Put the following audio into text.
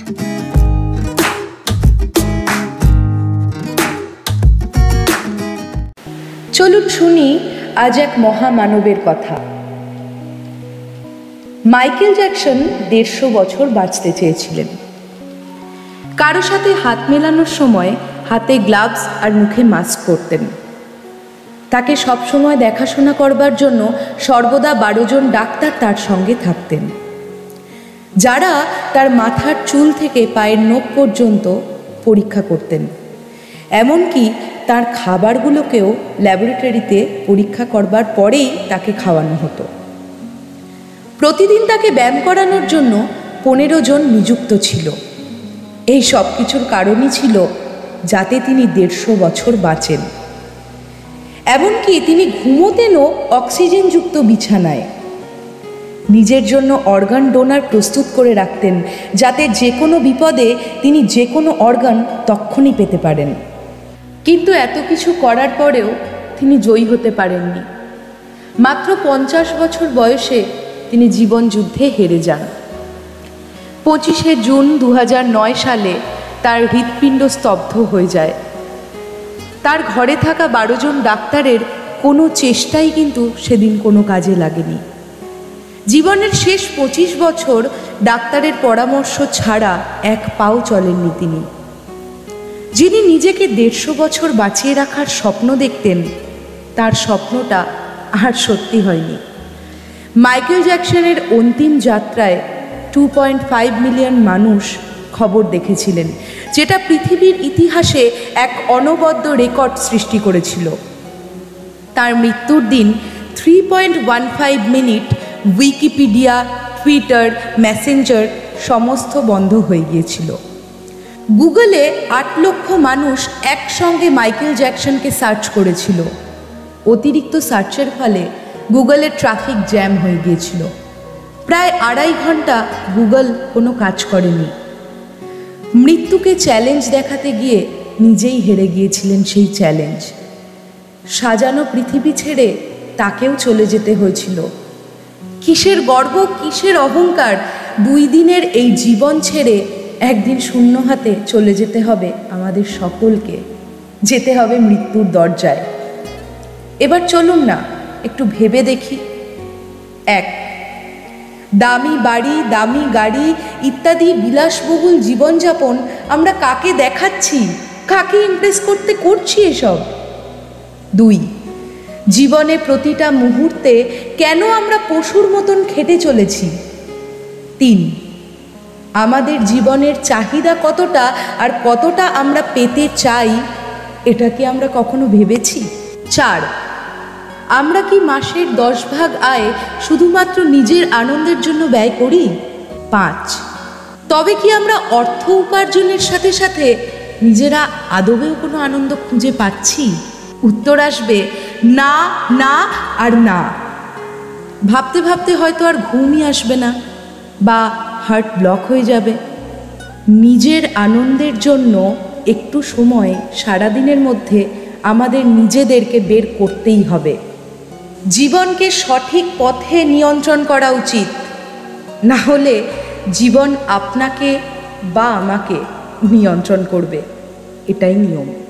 চলুন শুনি আজ এক মহামানবের কথা। মাইকেল জ্যাকসন 150 বছর বাঁচতে চেয়েছিলেন। কারো সাথে হাত মেলানোর সময় হাতে গ্লাভস আর মুখে মাস্ক পরতেন। তাকে সবসময় দেখাশোনা করবার জন্য সর্বদা 12 জন ডাক্তার তার সঙ্গে থাকতেন, যারা তার মাথার চুল থেকে পায়ের নখ পর্যন্ত পরীক্ষা করতেন। এমনকি তার খাবারগুলোকেও ল্যাবরেটরিতে পরীক্ষা করবার পরেই তাকে খাওয়ানো হতো। প্রতিদিন তাকে ব্যায়াম করানোর জন্য 15 জন নিযুক্ত ছিল। এই সব কিছুর কারণই ছিল যাতে তিনি 150 বছর বাঁচেন। এমনকি তিনি ঘুমোতেনও অক্সিজেনযুক্ত বিছানায়। নিজের জন্য অর্গান ডোনার প্রস্তুত করে রাখতেন, যাতে যে কোনো বিপদে তিনি যে কোনো অর্গান তক্ষুনি পেতে পারেন। কিন্তু এত কিছু করার পরেও তিনি জয়ী হতে পারেননি। মাত্র 50 বছর বয়সে তিনি জীবন যুদ্ধে হেরে যান। 25শে জুন 2009 সালে তার হৃৎপিণ্ড স্তব্ধ হয়ে যায়। তার ঘরে থাকা 12 জন ডাক্তারের কোনো চেষ্টাই কিন্তু সেদিন কোনো কাজে লাগেনি। জীবনের শেষ 25 বছর ডাক্তারের পরামর্শ ছাড়া এক পাও চলেননি তিনি। যিনি নিজেকে 150 বছর বাঁচিয়ে রাখার স্বপ্ন দেখতেন, তার স্বপ্নটা আর সত্যি হয়নি। মাইকেল জ্যাকসনের অন্তিম যাত্রায় 2.5 মিলিয়ন মানুষ খবর দেখেছিলেন, যেটা পৃথিবীর ইতিহাসে এক অনবদ্য রেকর্ড সৃষ্টি করেছিল। তার মৃত্যুর দিন 3.15 মিনিট উইকিপিডিয়া, টুইটার, মেসেঞ্জার সমস্ত বন্ধ হয়ে গিয়েছিল। গুগলে 8 লক্ষ মানুষ একসঙ্গে মাইকেল জ্যাকসনকে সার্চ করেছিল। অতিরিক্ত সার্চের ফলে গুগলের ট্রাফিক জ্যাম হয়ে গিয়েছিল। প্রায় 2.5 ঘন্টা গুগল কোনো কাজ করেনি। মৃত্যুকে চ্যালেঞ্জ দেখাতে গিয়ে নিজেই হেরে গিয়েছিলেন সেই চ্যালেঞ্জ। সাজানো পৃথিবী ছেড়ে তাকেও চলে যেতে হয়েছিল। কিসের গর্ব, কিসের অহংকার! 2 দিনের এই জীবন ছেড়ে একদিন শূন্য হাতে চলে যেতে হবে আমাদের সকলকে। যেতে হবে মৃত্যুর দরজায়। এবার চলুন না একটু ভেবে দেখি। 1. দামি বাড়ি, দামি গাড়ি ইত্যাদি বিলাসবহুল জীবনযাপন আমরা কাকে দেখাচ্ছি, কাকে ইমপ্রেস করতে করছি এসব? 2. জীবনে প্রতিটা মুহূর্তে কেন আমরা পশুর মতন খেটে চলেছি? 3. আমাদের জীবনের চাহিদা কতটা আর কতটা আমরা পেতে চাই, এটা কি আমরা কখনো ভেবেছি? 4. আমরা কি মাসের 10 ভাগ আয় শুধুমাত্র নিজের আনন্দের জন্য ব্যয় করি? 5. তবে কি আমরা অর্থ উপার্জনের সাথে সাথে নিজেরা আদবেও কোনো আনন্দ খুঁজে পাচ্ছি? উত্তর আসবে না, না আর না। ভাবতে ভাবতে হয়তো আর ঘুমই আসবে না, বা হার্ট ব্লক হয়ে যাবে। নিজের আনন্দের জন্য একটু সময় সারাদিনের মধ্যে আমাদের নিজেদেরকে বের করতেই হবে। জীবনকে সঠিক পথে নিয়ন্ত্রণ করা উচিত, না হলে জীবন আপনাকে বা আমাকে নিয়ন্ত্রণ করবে। এটাই নিয়ম।